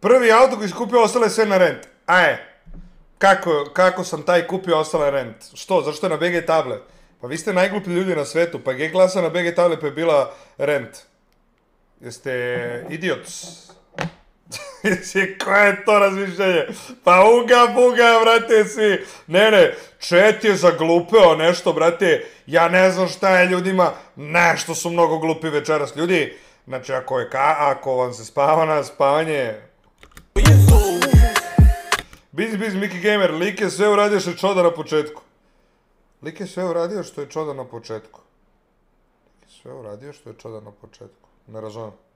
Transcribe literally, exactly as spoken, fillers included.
Prvi auto koji si kupio, ostale sve na rent. Aje, kako, kako sam taj kupio, ostale rent? Što, zašto je na B G table? Pa vi ste najgluplji ljudi na svetu, pa G-klasa na B G table pa je bila rent. Jeste idiots. Koje je to razmišljenje? Pa uga buga, brate, svi. Ne, ne, chat je zaglupeo nešto, brate. Ja ne znam šta je ljudima. Nešto su mnogo glupi večeras. Ljudi, znači ako je ka, ako vam se spava na spavanje... Biz, biz, Miki Gamer, lik je sve uradio što je čoda na početku. Lik je sve uradio što je čoda na početku. Lik je sve uradio što je čoda na početku. Ne razumem.